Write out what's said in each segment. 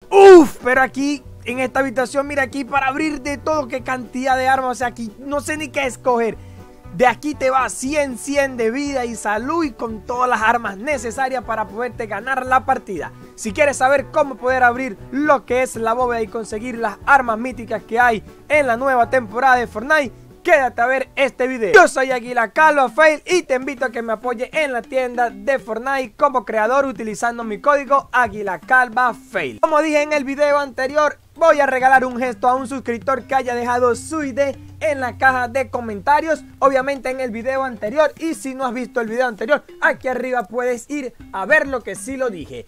Uf, pero aquí en esta habitación, mira aquí para abrir de todo, qué cantidad de armas. O sea, aquí no sé ni qué escoger. De aquí te va 100 de vida y salud y con todas las armas necesarias para poderte ganar la partida. Si quieres saber cómo poder abrir lo que es la bóveda y conseguir las armas míticas que hay en la nueva temporada de Fortnite, quédate a ver este video. Yo soy Águila Calva Fail y te invito a que me apoye en la tienda de Fortnite como creador utilizando mi código Águila Calva Fail. Como dije en el video anterior, voy a regalar un gesto a un suscriptor que haya dejado su ID en la caja de comentarios, obviamente en el video anterior. Y si no has visto el video anterior, aquí arriba puedes ir a ver lo que sí lo dije.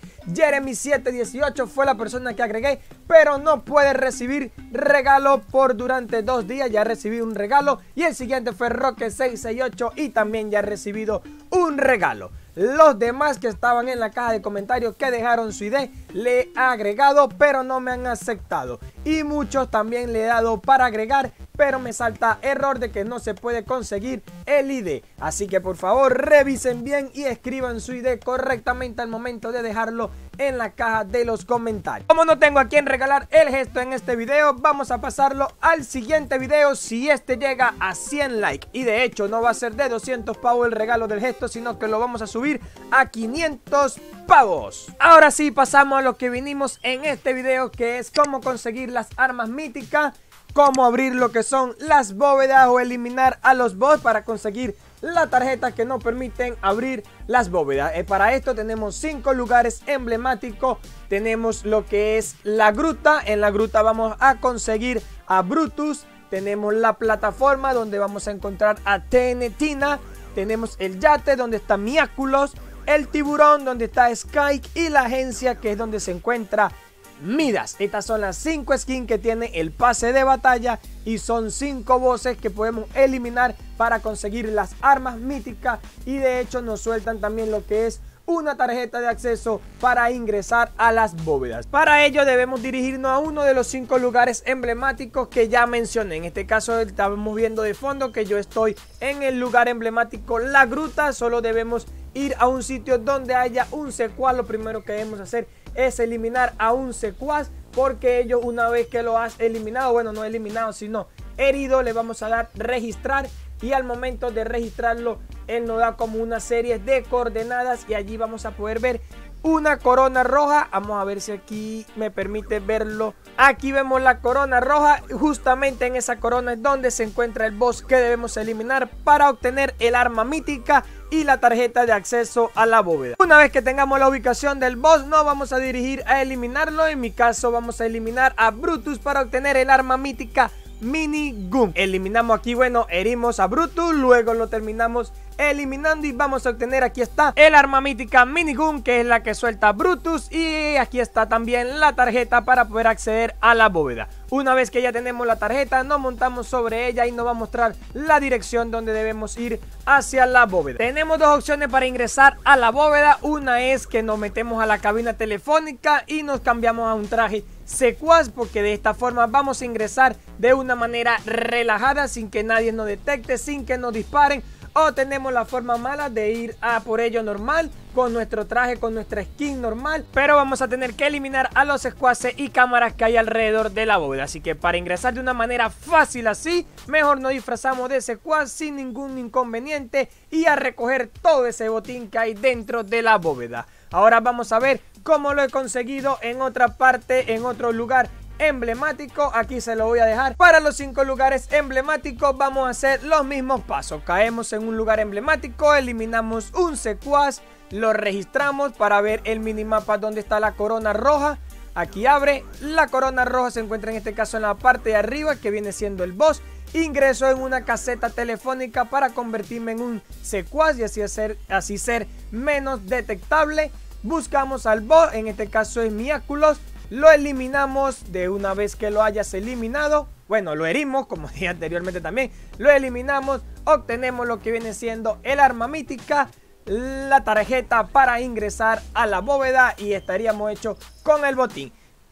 Jeremy718 fue la persona que agregué, pero no puede recibir regalo por durante 2 días. Ya recibí un regalo. Y el siguiente fue Roque668 y también ya he recibido un regalo. Los demás que estaban en la caja de comentarios que dejaron su ID, le he agregado pero no me han aceptado. Y muchos también le he dado para agregar, pero me salta error de que no se puede conseguir el ID. Así que por favor revisen bien y escriban su ID correctamente al momento de dejarlo en la caja de los comentarios. Como no tengo a quien regalar el gesto en este video, vamos a pasarlo al siguiente video si este llega a 100 likes. Y de hecho no va a ser de 200 pavos el regalo del gesto, sino que lo vamos a subir a 500 pavos. Ahora sí pasamos a lo que vinimos en este video, que es cómo conseguir las armas míticas, cómo abrir lo que son las bóvedas o eliminar a los bots para conseguir la tarjeta que nos permiten abrir las bóvedas. Para esto tenemos 5 lugares emblemáticos. Tenemos lo que es la gruta. En la gruta vamos a conseguir a Brutus. Tenemos la plataforma donde vamos a encontrar a TNTina. Tenemos el yate donde está Miáculos. El tiburón donde está Sky. Y la agencia que es donde se encuentra Midas. Estas son las 5 skins que tiene el pase de batalla y son 5 bosses que podemos eliminar para conseguir las armas míticas. Y de hecho nos sueltan también lo que es una tarjeta de acceso para ingresar a las bóvedas. Para ello debemos dirigirnos a uno de los 5 lugares emblemáticos que ya mencioné. En este caso estamos viendo de fondo que yo estoy en el lugar emblemático La Gruta. Solo debemos ir a un sitio donde haya un secuaz. Lo primero que debemos hacer es eliminar a un secuaz, porque ellos, una vez que lo has eliminado, bueno, no eliminado sino herido, le vamos a dar registrar. Y al momento de registrarlo, él nos da como una serie de coordenadas y allí vamos a poder ver una corona roja. Vamos a ver si aquí me permite verlo. Aquí vemos la corona roja. Justamente en esa corona es donde se encuentra el boss que debemos eliminar para obtener el arma mítica y la tarjeta de acceso a la bóveda. Una vez que tengamos la ubicación del boss, nos vamos a dirigir a eliminarlo. En mi caso vamos a eliminar a Brutus para obtener el arma mítica Minigun. Eliminamos aquí, bueno, herimos a Brutus, luego lo terminamos eliminando y vamos a obtener, aquí está, el arma mítica Minigun, que es la que suelta Brutus. Y aquí está también la tarjeta para poder acceder a la bóveda. Una vez que ya tenemos la tarjeta, nos montamos sobre ella y nos va a mostrar la dirección donde debemos ir hacia la bóveda. Tenemos 2 opciones para ingresar a la bóveda. Una es que nos metemos a la cabina telefónica y nos cambiamos a un traje secuaz, porque de esta forma vamos a ingresar de una manera relajada, sin que nadie nos detecte, sin que nos disparen. O tenemos la forma mala de ir a por ello normal, con nuestro traje, con nuestra skin normal, pero vamos a tener que eliminar a los secuaces y cámaras que hay alrededor de la bóveda. Así que para ingresar de una manera fácil así, mejor nos disfrazamos de secuaz sin ningún inconveniente y a recoger todo ese botín que hay dentro de la bóveda. Ahora vamos a ver cómo lo he conseguido en otra parte, en otro lugar emblemático. Aquí se lo voy a dejar. Para los 5 lugares emblemáticos vamos a hacer los mismos pasos. Caemos en un lugar emblemático, eliminamos un secuaz, lo registramos para ver el minimapa donde está la corona roja. Aquí abre, la corona roja se encuentra en este caso en la parte de arriba, que viene siendo el boss. Ingreso en una caseta telefónica para convertirme en un secuaz y así ser menos detectable. Buscamos al boss, en este caso es Miáculos. Lo eliminamos. De una vez que lo hayas eliminado, bueno, lo herimos, como dije anteriormente también, lo eliminamos, obtenemos lo que viene siendo el arma mítica, la tarjeta para ingresar a la bóveda y estaríamos hechos con el botín.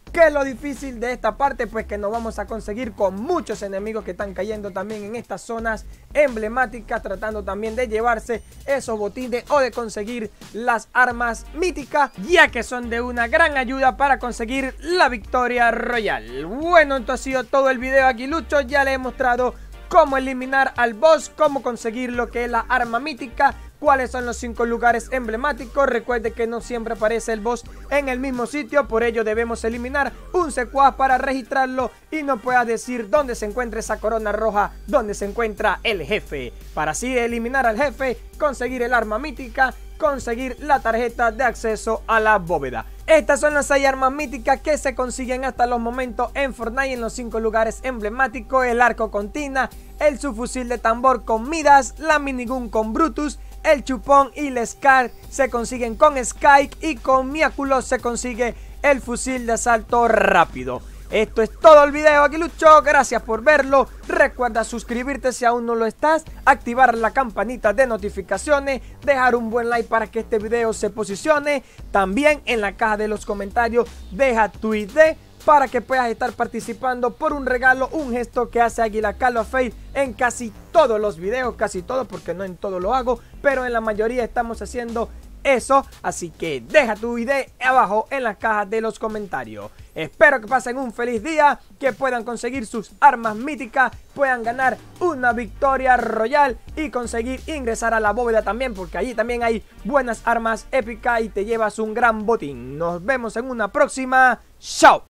¿Qué es lo difícil de esta parte? Pues que nos vamos a conseguir con muchos enemigos que están cayendo también en estas zonas emblemáticas, tratando también de llevarse esos botines o de conseguir las armas míticas, ya que son de una gran ayuda para conseguir la victoria royal. Bueno, esto ha sido todo el video. Aguilucho ya le he mostrado cómo eliminar al boss, cómo conseguir lo que es la arma mítica, cuáles son los 5 lugares emblemáticos. Recuerde que no siempre aparece el boss en el mismo sitio, por ello debemos eliminar un secuaz para registrarlo y no puedas decir dónde se encuentra esa corona roja, dónde se encuentra el jefe, para así eliminar al jefe, conseguir el arma mítica, conseguir la tarjeta de acceso a la bóveda. Estas son las 6 armas míticas que se consiguen hasta los momentos en Fortnite en los 5 lugares emblemáticos: el arco con Tina, el subfusil de tambor con Midas, la minigun con Brutus, el chupón y el Scar se consiguen con Sky, y con Miaculo se consigue el fusil de asalto rápido. Esto es todo el video, Aguilucho, gracias por verlo. Recuerda suscribirte si aún no lo estás, activar la campanita de notificaciones, dejar un buen like para que este video se posicione. También en la caja de los comentarios deja tu ID para que puedas estar participando por un regalo, un gesto que hace Águila Calva Face en casi todos los videos, casi todos, porque no en todo lo hago, pero en la mayoría estamos haciendo eso, así que deja tu ID abajo en las cajas de los comentarios. Espero que pasen un feliz día, que puedan conseguir sus armas míticas, puedan ganar una victoria royal y conseguir ingresar a la bóveda también, porque allí también hay buenas armas épicas y te llevas un gran botín. Nos vemos en una próxima. ¡Chao!